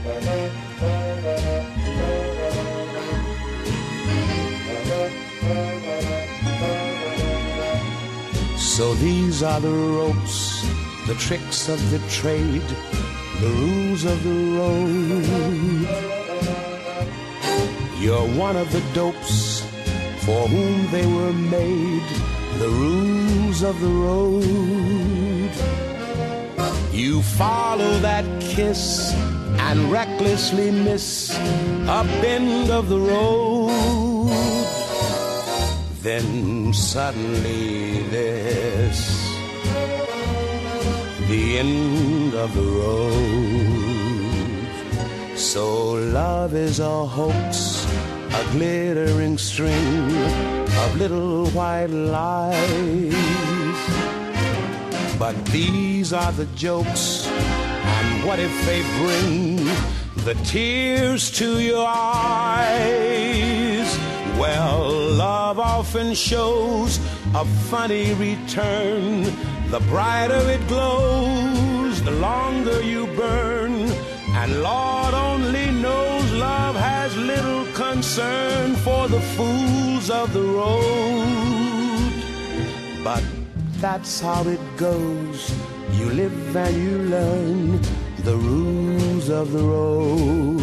So these are the ropes, the tricks of the trade, the rules of the road. You're one of the dopes for whom they were made, the rules of the road. You follow that kiss and recklessly miss a bend of the road. Then suddenly there's the end of the road. So love is a hoax, a glittering string of little white lies. But these are the jokes, and what if they bring the tears to your eyes? Well, love often shows a funny return. The brighter it glows, the longer you burn. And Lord only knows love has little concern for the fools of the road. But that's how it goes. You live and you learn the rules of the road.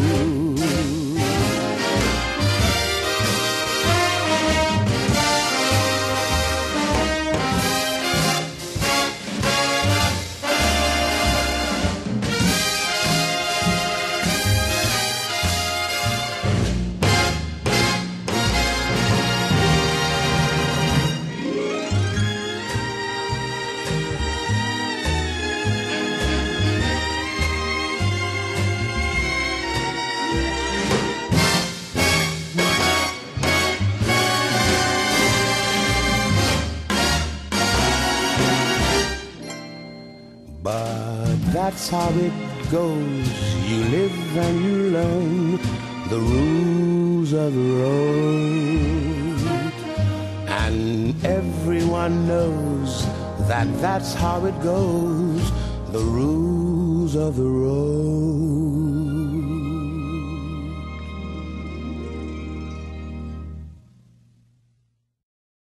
But that's how it goes. You live and you learn the rules of the road. And everyone knows that that's how it goes. The rules of the road.